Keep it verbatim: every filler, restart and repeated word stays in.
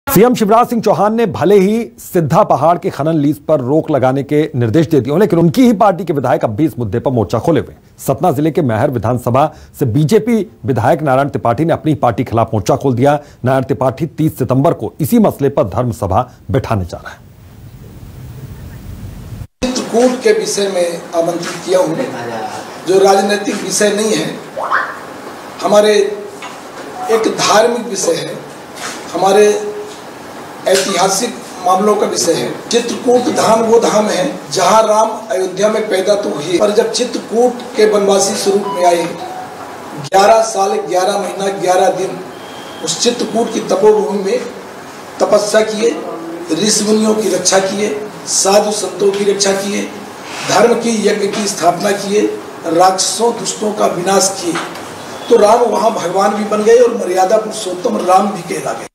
CM Shivraj Singh Chauhan ने भले ही सिद्धा पहाड़ के खनन लीज पर रोक लगाने के निर्देश दे दिए, लेकिन उनकी ही पार्टी के विधायक अब भी इस मुद्दे पर मोर्चा खोले हुए। सतना जिले के मैहर विधानसभा से बीजेपी विधायक नारायण त्रिपाठी ने अपनी पार्टी के खिलाफ मोर्चा खोल दिया। नारायण त्रिपाठी तीस सितंबर को इसी मसले पर धर्म सभा बैठाने जा रहा है। चित्रकूट के विषय में आमंत्रित किया हूं, जो राजनीतिक विषय नहीं है, हमारे एक धार्मिक विषय है, हमारे ऐतिहासिक मामलों का विषय है। चित्रकूट धाम वो धाम है जहां राम अयोध्या में पैदा तो हुए, पर जब चित्रकूट के वनवासी स्वरूप में आए, ग्यारह साल ग्यारह महीना ग्यारह दिन उस चित्रकूट की तपोभूमि में तपस्या किए, ऋषि मुनियों की रक्षा किए, साधु संतों की रक्षा किए, धर्म की यज्ञ की स्थापना किए, राक्षसों दुष्टों का विनाश किए, तो राम वहां भगवान भी बन गए और मर्यादा पुरुषोत्तम राम भी कहला गए।